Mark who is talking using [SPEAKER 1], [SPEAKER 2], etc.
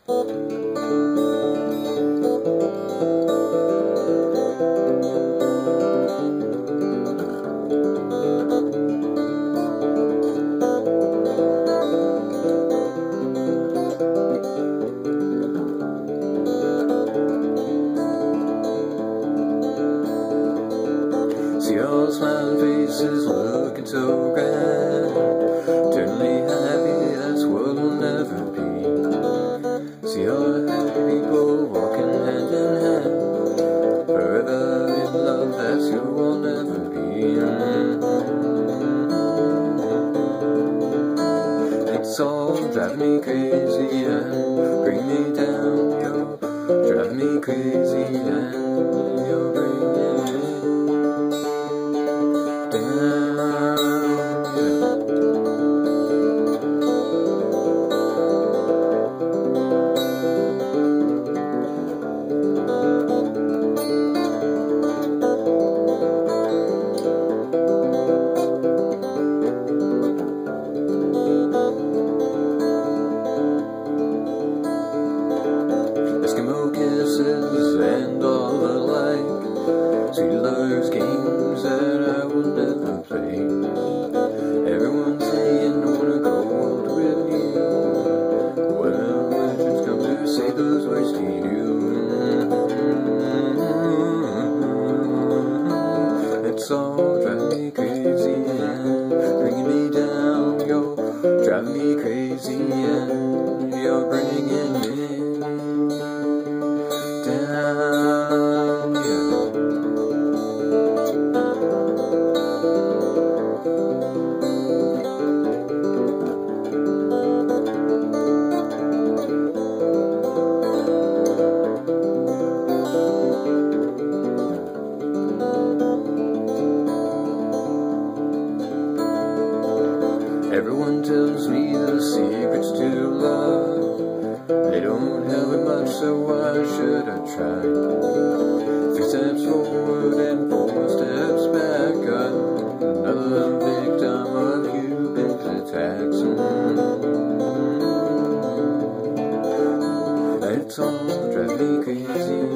[SPEAKER 1] See all smiling faces looking so grand, eternally happy, that's what we'll never be. See all happy people walking hand in hand, forever in love, that's who we'll never be. It's all driving me crazy and bring me down, yo, driving me crazy and you're bringing me Eskimo kisses and all the like, sweet love's games that I will never play. Everyone's saying I wanna go out with you. Well, legends come to say those words to you. It's all driving me crazy and bringing me down, yo, driving me crazy and you're bringing me down, yeah. Everyone tells me the secrets to love, they don't help me much, so why should I try? 3 steps forward and 4 steps back, I'm another victim of Cupid's attacks. It's all driving me crazy.